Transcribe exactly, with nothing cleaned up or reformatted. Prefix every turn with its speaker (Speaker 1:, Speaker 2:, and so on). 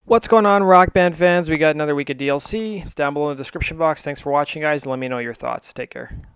Speaker 1: What's going on, Rock Band fans? We got another week of D L C. It's down below in the description box. Thanks for watching, guys. Let me know your thoughts. Take care.